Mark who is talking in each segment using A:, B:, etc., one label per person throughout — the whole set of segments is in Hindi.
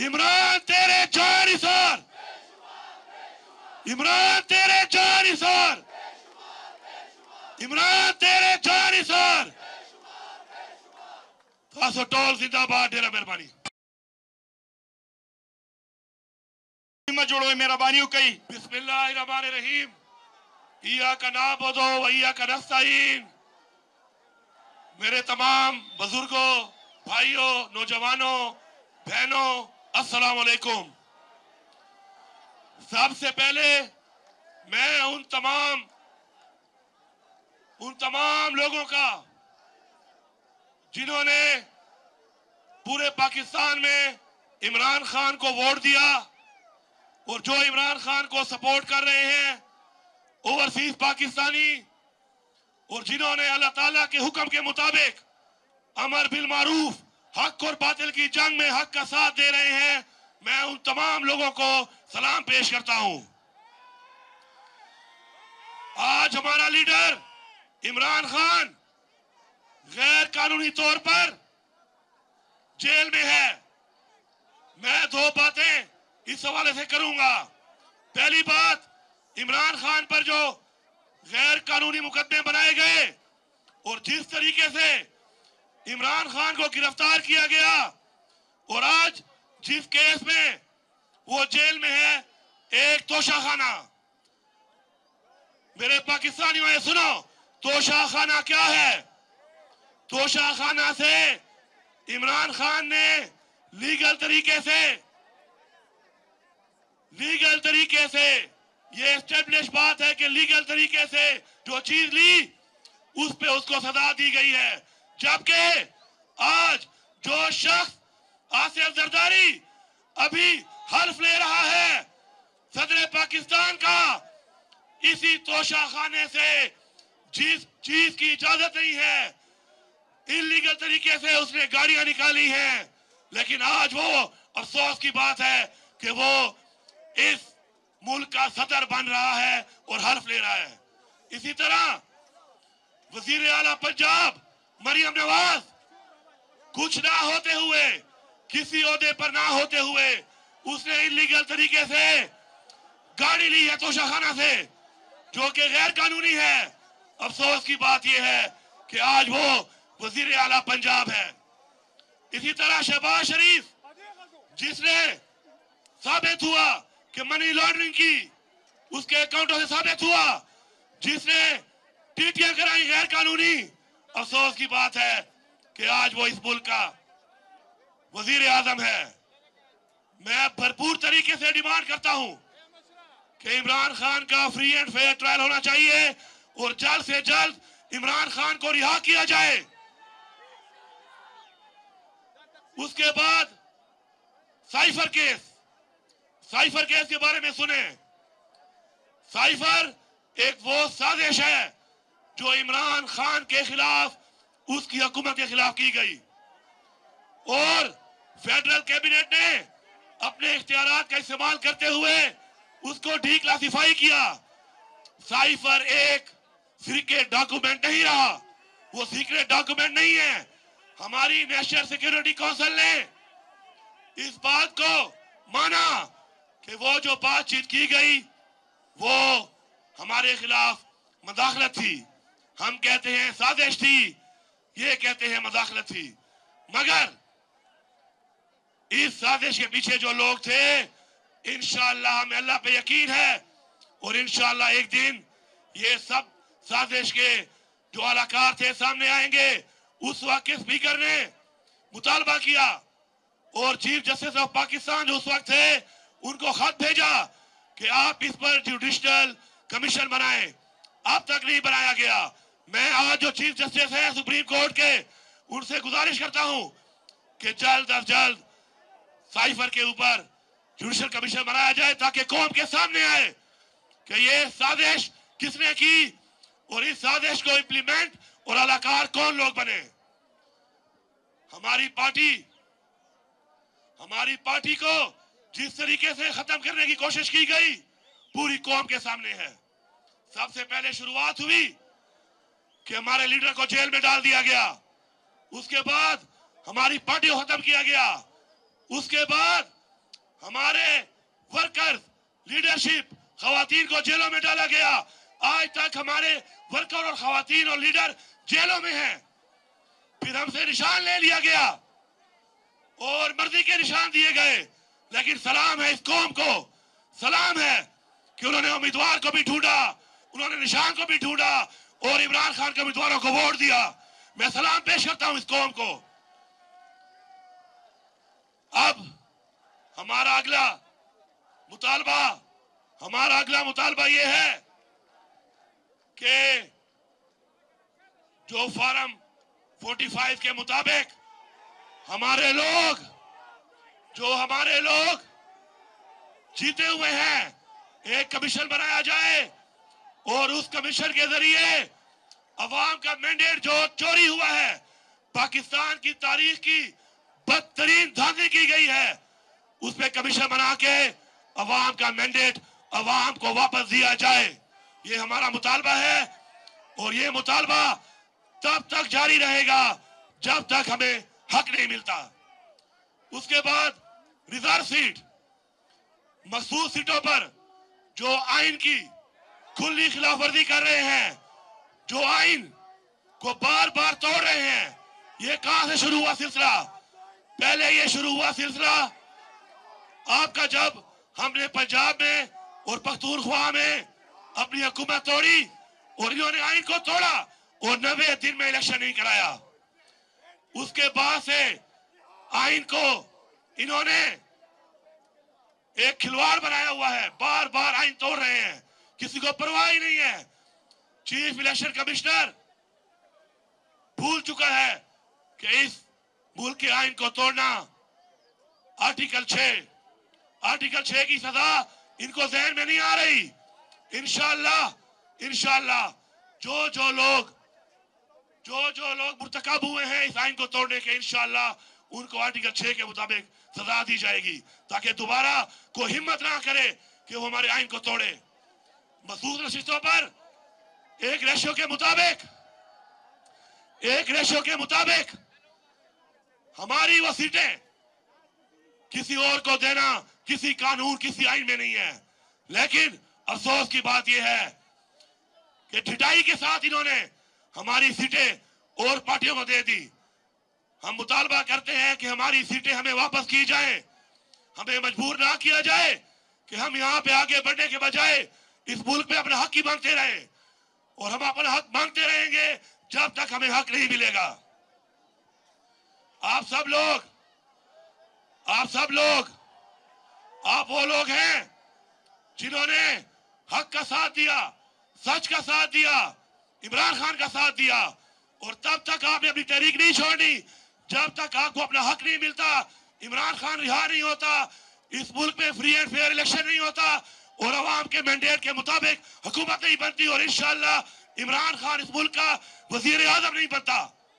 A: इमरान तेरे जानिसार, इमरान तेरे जानिसार, इमरान तेरे जानिसार। खासो टोल जिंदाबाद। डेरा मेहरबानी जोड़ो मेहरबानी कई। बिस्मिल्लाहिर्रहमानिर्रहीम। इय्याका नअबुदु व इय्याका नस्तईन। मेरे तमाम बुजुर्गों, भाइयों, नौजवानों, बहनों, अस्सलाम वालेकुम। सबसे पहले मैं उन तमाम लोगों का जिन्होंने पूरे पाकिस्तान में इमरान खान को वोट दिया और जो इमरान खान को सपोर्ट कर रहे हैं ओवरसीज पाकिस्तानी, और जिन्होंने अल्लाह ताला के हुक्म के मुताबिक अमर बिल मारूफ, हक और बातिल की जंग में हक का साथ दे रहे हैं, मैं उन तमाम लोगों को सलाम पेश करता हूं। आज हमारा लीडर इमरान खान गैर कानूनी तौर पर जेल में है। मैं दो बातें इस हवाले से करूंगा। पहली बात, इमरान खान पर जो गैर कानूनी मुकदमे बनाए गए और जिस तरीके से इमरान खान को गिरफ्तार किया गया और आज जिस केस में वो जेल में है, एक तोशाखाना। मेरे पाकिस्तानियों ने सुनो, तोशाखाना क्या है? तोशाखाना से इमरान खान ने लीगल तरीके से ये एस्टेब्लिश बात है कि लीगल तरीके से जो चीज ली उस पे उसको सजा दी गई है। जबकि आज जो शख्स आसिफ जरदारी अभी हल्फ ले रहा है सदर पाकिस्तान का, इसी तोशाखाने से जिस चीज की इजाजत नहीं है, इलीगल तरीके से उसने गाड़ियां निकाली हैं, लेकिन आज वो अफसोस की बात है कि वो इस मुल्क का सदर बन रहा है और हल्फ ले रहा है। इसी तरह वजीर आला पंजाब मरियम नवाज कुछ ना होते हुए, किसी ओहदे पर ना होते हुए, उसने इलीगल तरीके से गाड़ी ली है तोशाखाना से, जो कि गैर कानूनी है। अफसोस की बात यह है कि आज वो वजीर आला पंजाब है। इसी तरह शहबाज शरीफ, जिसने साबित हुआ कि मनी लॉन्ड्रिंग की उसके अकाउंटों से साबित हुआ, जिसने टीटियां कराई गैर कानूनी, अफसोस की बात है कि आज वो इस मुल्क का वजीर आजम है। मैं भरपूर तरीके से डिमांड करता हूं कि इमरान खान का फ्री एंड फेयर ट्रायल होना चाहिए और जल्द से जल्द इमरान खान को रिहा किया जाए। उसके बाद साइफर केस के बारे में सुने। साइफर एक वो साजिश है जो इमरान खान के खिलाफ, उसकी हुकूमत के खिलाफ की गई और फेडरल कैबिनेट ने अपने इख्तियारात का इस्तेमाल करते हुए उसको डिक्लासिफाई किया। साइफर एक सीक्रेट डॉक्यूमेंट नहीं रहा, वो सीक्रेट डॉक्यूमेंट नहीं है। हमारी नेशनल सिक्योरिटी काउंसिल ने इस बात को माना कि वो जो बातचीत की गई वो हमारे खिलाफ मदाखलत थी। हम कहते हैं साजिश थी, ये कहते हैं मदाखलत थी। मगर इस साजिश के पीछे जो लोग थे, इंशाअल्लाह हमें अल्लाह पे यकीन है और इंशाअल्लाह एक दिन ये सब साजिश के जो अलाकार थे सामने आएंगे। उस वक्त के स्पीकर ने मुतालबा किया और चीफ जस्टिस ऑफ पाकिस्तान जो उस वक्त थे उनको खत भेजा कि आप इस पर जुडिशल कमीशन बनाएं। अब तक नहीं बनाया गया। मैं आज जो चीफ जस्टिस है सुप्रीम कोर्ट के, उनसे गुजारिश करता हूं कि जल्द अज जल्द साइफर के ऊपर जुडिशल कमीशन बनाया जाए ताकि कौम के सामने आए कि ये साजिश किसने की और इस साजिश को इंप्लीमेंट और अलाकार कौन लोग बने। हमारी पार्टी को जिस तरीके से खत्म करने की कोशिश की गई पूरी कौम के सामने है। सबसे पहले शुरुआत हुई कि हमारे लीडर को जेल में डाल दिया गया, उसके बाद हमारी पार्टी को खत्म किया गया, उसके बाद हमारे वर्कर्स, लीडरशिप, खवातीन को जेलों में डाला गया। आज तक हमारे वर्कर और खवातीन और लीडर जेलों में हैं। फिर हमसे निशान ले लिया गया और मर्जी के निशान दिए गए। लेकिन सलाम है इस कौम को, सलाम है कि उन्होंने उम्मीदवार को भी ढूंढा, उन्होंने निशान को भी ढूंढा और इमरान खान के उम्मीदवारों को वोट दिया। मैं सलाम पेश करता हूं इस कौम को। अब हमारा अगला मुतालबा यह है कि जो फॉर्म 45 के मुताबिक हमारे लोग जीते हुए हैं, एक कमीशन बनाया जाए और उस कमीशन के जरिए अवाम का मैंडेट जो चोरी हुआ है, पाकिस्तान की तारीख की बदतरीन धांधली की गई है, उस पे कमीशन बना के अवाम का मैंडेट अवाम को वापस दिया जाए। ये हमारा मुतालबा है और ये मुतालबा तब तक जारी रहेगा जब तक हमें हक नहीं मिलता। उसके बाद रिजर्व सीट, मखसूस सीटों पर जो आइन की खुली खिलाफवर्जी कर रहे हैं, जो आइन को बार बार तोड़ रहे हैं, ये कहां से शुरू हुआ सिलसिला? पहले ये शुरू हुआ सिलसिला आपका जब हमने पंजाब में और पख्तूनख्वा में अपनी हुकूमत तोड़ी और इन्होंने आइन को तोड़ा और 90 दिन में इलेक्शन नहीं कराया। उसके बाद से आइन को इन्होंने एक खिलवाड़ बनाया हुआ है, बार बार आइन तोड़ रहे हैं, किसी को परवाह ही नहीं है। चीफ इलेक्शन कमिश्नर भूल चुका है कि इस मुल्क के आइन को तोड़ना आर्टिकल 6 की सजा इनको ज़हन में नहीं आ रही। इंशाअल्लाह जो लोग मुर्तकब हुए हैं इस आइन को तोड़ने के, इंशाअल्लाह उनको आर्टिकल 6 के मुताबिक सजा दी जाएगी ताकि दोबारा कोई हिम्मत ना करे कि वो हमारे आइन को तोड़े। मखसूस नशिस्तों पर एक रेशो के मुताबिक हमारी वो सीटें किसी और को देना किसी कानून, किसी आइन में नहीं है। लेकिन अफसोस की बात यह है कि ढिठाई के साथ इन्होंने हमारी सीटें और पार्टियों को दे दी। हम मुतालबा करते हैं कि हमारी सीटें हमें वापस की जाए, हमें मजबूर ना किया जाए कि हम यहाँ पे आगे बढ़ने के बजाय इस मुल्क में अपना हक ही मांगते रहे, और हम अपना हक मांगते रहेंगे जब तक हमें हक नहीं मिलेगा। आप वो लोग हैं जिन्होंने हक का साथ दिया, सच का साथ दिया, इमरान खान का साथ दिया, और तब तक आपने अपनी तहरीक नहीं छोड़नी जब तक आपको अपना हक नहीं मिलता, इमरान खान रिहा नहीं होता, इस मुल्क में फ्री एंड फेयर इलेक्शन नहीं होता और अवाम के मैंडेट के मुताबिक हुकूमत नहीं बनती, और इंशाअल्लाह इमरान खान इस मुल्क का वजीर आजम नहीं बनता।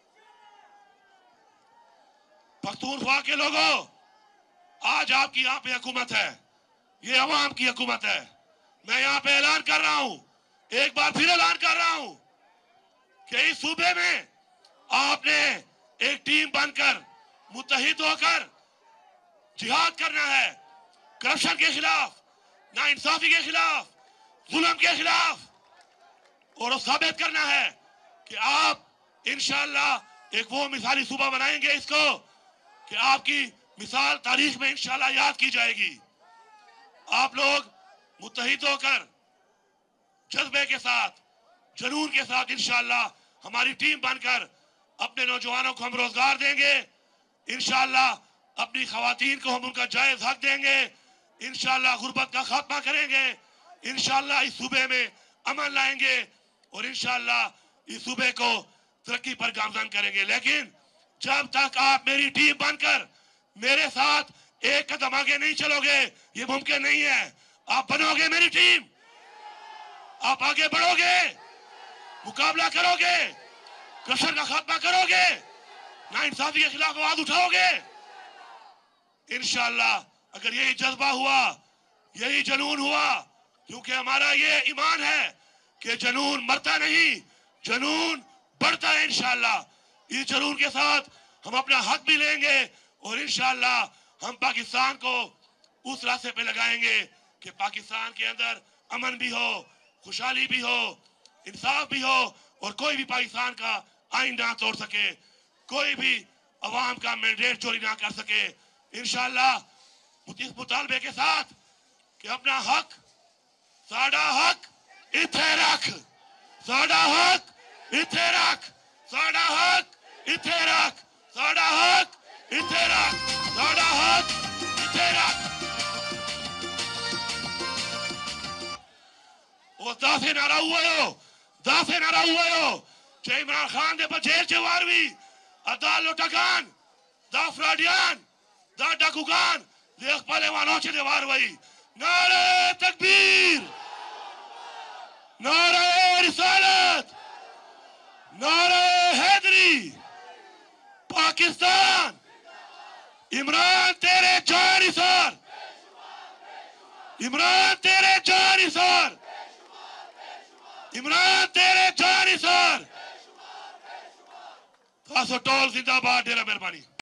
A: पख्तूनख्वा के लोगों, आज आपकी यहाँ पे हुकूमत है, ये अवाम की हुकूमत है। मैं यहाँ पे ऐलान कर रहा हूं, एक बार फिर ऐलान कर रहा हूं कि इस सूबे में आपने एक टीम बनकर मुत्तहिद होकर जिहाद करना है, करप्शन के खिलाफ, नाइंसाफी के खिलाफ, जुल्म के खिलाफ, और साबित करना है कि आप इंशाअल्लाह एक वो मिसाली सूबा बनाएंगे इसको कि आपकी मिसाल तारीख में इंशाअल्लाह याद की जाएगी। आप लोग मुत्तहिद होकर जज्बे के साथ, जुनून के साथ इंशाअल्लाह हमारी टीम बनकर अपने नौजवानों को हम रोजगार देंगे, इंशाअल्लाह अपनी खवातीन को हम उनका जायज हक देंगे, इंशाअल्लाह गुर्बत का खात्मा करेंगे, इंशाअल्लाह इस सूबे में अमन लाएंगे और इंशाअल्लाह इस सूबे को तरक्की पर गामजन करेंगे। लेकिन जब तक आप मेरी टीम बनकर मेरे साथ एक कदम आगे नहीं चलोगे, ये मुमकिन नहीं है। आप बनोगे मेरी टीम, आप आगे बढ़ोगे, मुकाबला करोगे, करप्शन का खात्मा करोगे, नाइंसाफी के खिलाफ आवाज उठाओगे। इंशाअल्लाह अगर यही जज्बा हुआ, यही जुनून हुआ, क्योंकि हमारा ये ईमान है कि जुनून मरता नहीं, जुनून बढ़ता है। इंशाअल्लाह इस जुनून के साथ हम अपना हक भी लेंगे और इंशाअल्लाह हम पाकिस्तान को उस रास्ते पे लगाएंगे कि पाकिस्तान के अंदर अमन भी हो, खुशहाली भी हो, इंसाफ भी हो और कोई भी पाकिस्तान का आइन ना तोड़ सके, कोई भी अवाम का मैंडेट चोरी ना कर सके। इंशाअल्लाह इस मुतालबे के साथ कि अपना हक, साडा हक इथे रख, साडा हक इथे रख, साडा हक इथे रख, साडा हक इथे रख, साडा हक इथे रख। वो दासे नारा हुआ हो, दासे नारा हुआ हो। चे इमरान खान दे पर जेल चे वारवी, अदा लोटागान, दा फ्राडियान, दा डाकुगान, देख पहले वालों चे दे वारवी। नारे तकबीर, नारे रिसालत, नारे हैदरी, पाकिस्तान, इमरान तेरे जानिसार, इमरान तेरे जानिसार, इमरान तेरे जानिसार। खासो टोल जिंदाबाद। डेरा मेहरबानी।